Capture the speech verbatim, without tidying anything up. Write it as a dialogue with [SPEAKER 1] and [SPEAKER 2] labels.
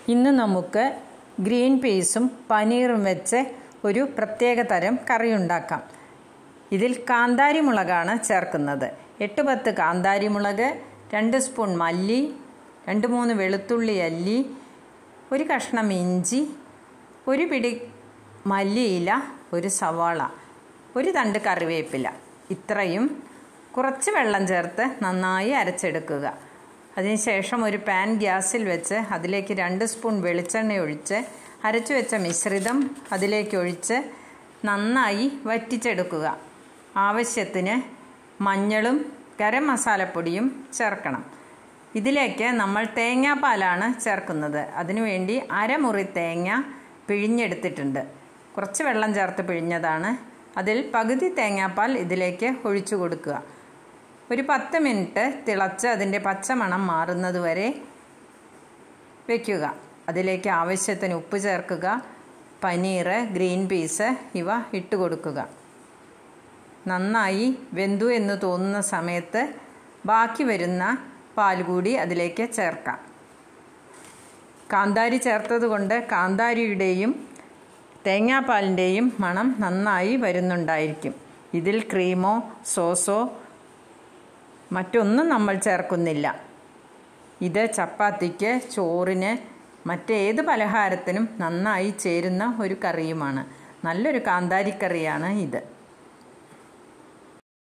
[SPEAKER 1] ഇന്ന് നമുക്ക് ഗ്രീൻ പീസും പനീറും വെച്ച് ഒരു പ്രത്യേക തരം കറി ഉണ്ടാക്കാം. ഇതിൽ കാന്താരി മുളകാണ് ചേർക്കുന്നത്. എട്ട് പത്ത് കാന്താരി മുളക്, രണ്ട് സ്പൂൺ മല്ലി, രണ്ട് മൂന്ന് വെളുത്തുള്ളി അല്ലി, ഒരു കഷ്ണം ഇഞ്ചി, ഒരു പിടി മല്ലിയില, ഒരു സവാള, ഒരു തണ്ട് കറിവേപ്പില. ഇത്രയും കുറച്ച് വെള്ളം ചേർത്ത് നന്നായി അരച്ചെടുക്കുക. അതിനുശേഷം ഒരു പാൻ ഗ്യാസിൽ വെച്ച് അതിലേക്ക് രണ്ട് സ്പൂൺ വെളിച്ചെണ്ണ ഒഴിച്ച് അരച്ചു വെച്ച മിശ്രിതം അതിലേക്ക് ഒഴിച്ച് നന്നായി വറ്റിച്ചെടുക്കുക. ആവശ്യത്തിന് മഞ്ഞളും ഗരം മസാലപ്പൊടിയും ചേർക്കണം. ഇതിലേക്ക് നമ്മൾ തേങ്ങാപ്പാലാണ് ചേർക്കുന്നത്. അതിനുവേണ്ടി അരമുറി തേങ്ങ പിഴിഞ്ഞെടുത്തിട്ടുണ്ട്. കുറച്ച് വെള്ളം ചേർത്ത് പിഴിഞ്ഞതാണ്. അതിൽ പകുതി തേങ്ങാപ്പാൽ ഇതിലേക്ക് ഒഴിച്ചു കൊടുക്കുക. ഒരു പത്ത് മിനിറ്റ് തിളച്ച് അതിൻ്റെ പച്ചമണം മാറുന്നത് വരെ വയ്ക്കുക. അതിലേക്ക് ആവശ്യത്തിന് ഉപ്പ് ചേർക്കുക. പനീർ, ഗ്രീൻ പീസ് ഇവ ഇട്ട് കൊടുക്കുക. നന്നായി വെന്തു എന്ന് തോന്നുന്ന സമയത്ത് ബാക്കി വരുന്ന പാൽ കൂടി അതിലേക്ക് ചേർക്കാം. കാന്താരി ചേർത്തത് കൊണ്ട് കാന്താരിയുടെയും തേങ്ങാപ്പാലിൻ്റെയും മണം നന്നായി വരുന്നുണ്ടായിരിക്കും. ഇതിൽ ക്രീമോ സോസോ മറ്റൊന്നും നമ്മൾ ചേർക്കുന്നില്ല. ഇത് ചപ്പാത്തിക്ക്, ചോറിന്, മറ്റേത് പലഹാരത്തിനും നന്നായി ചേരുന്ന ഒരു കറിയുമാണ്. നല്ലൊരു കാന്താരി കറിയാണ് ഇത്.